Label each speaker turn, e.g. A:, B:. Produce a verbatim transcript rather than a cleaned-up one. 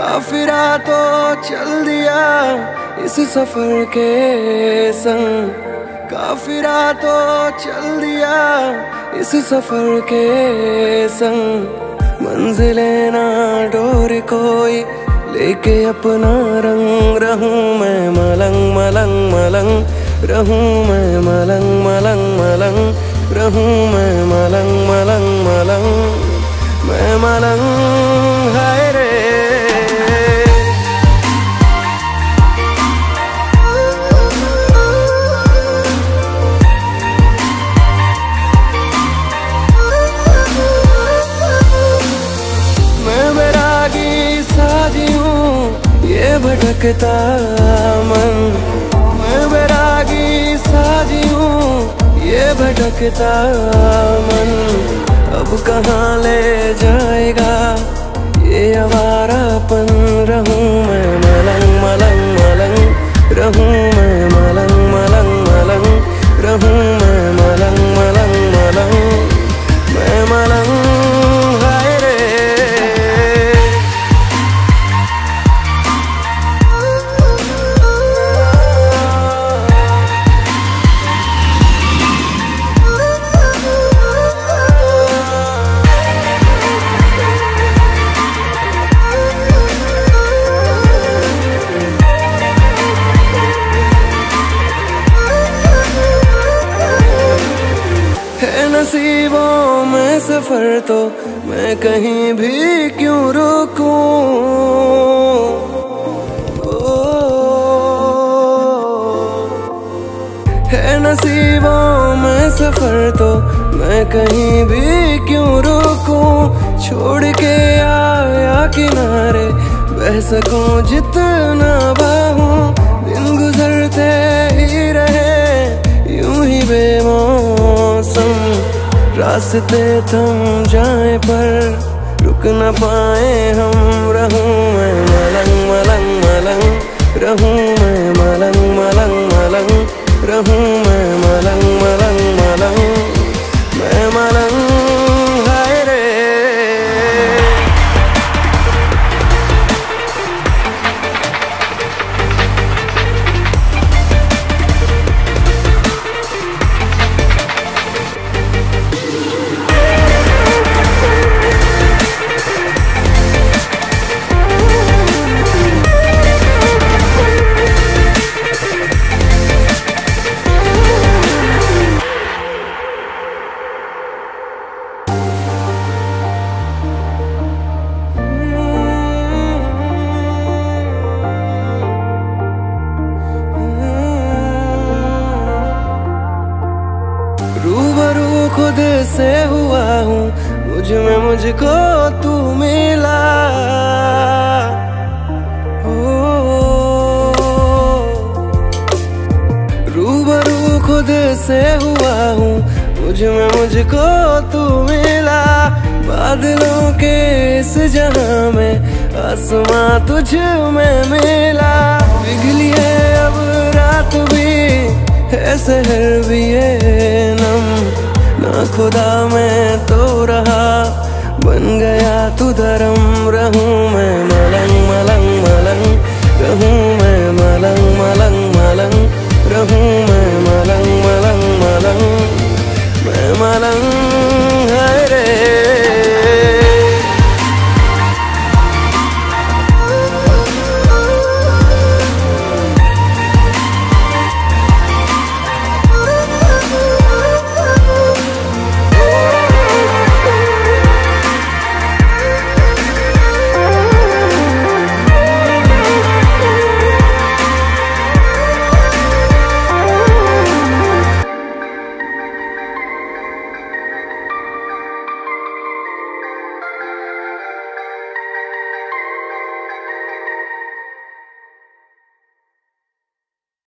A: काफिरा तो चल दिया इस सफर के संग, काफिरा तो चल दिया इस सफर के संग। मंजिलें ना डोर कोई लेके अपना रंग, रहूं मैं मलंग मलंग मलंग, रहूं मैं मलंग मलंग मलंग, रहूं मैं मलंग मलंग मलंग, मैं मलंग हाय रे। ये भटकता मन, मैं बैरागी साजी हूँ ये भटकता मन। अब कहाँ ले जाएगा ये आवारापन, रहूं मैं मलंग मलंग मलंग, रहूं मैं मलंग मलंग मलंग, रहूं मैं मलंग मलंग मलंग, मैं मलंग हाय रे। नसीबों में सफर तो मैं कहीं भी क्यों रुकूं, है नसीबों में सफर तो मैं कहीं भी क्यों रुकूं। छोड़ के आया किनारे बह सकूं जितना बाहूं, दिन गुजरते ही रहे यूं ही बेमौसम। रास्ते थम जाए पर रुक न पाए हम, रहूं मैं मलंग मलंग मलंग, रहूं मैं मलंग मलंग मलंग, रहूं मैं मलंग मलंग मलंग, मैं मलंग हाय रे। रूबरू खुद से हुआ हूँ, मुझ में मुझको तू मिला। रूबरू खुद से हुआ हूँ, मुझ में मुझको तू मिला। बादलों के इस जहां में आसमां तुझ में मिला। पिघली है अब रात भी है शहर भी है नम, ना खुदा मैं तो रहा बन गया तू धर्म। रहूं मैं मलंग मलंग मलंग, रहूं मैं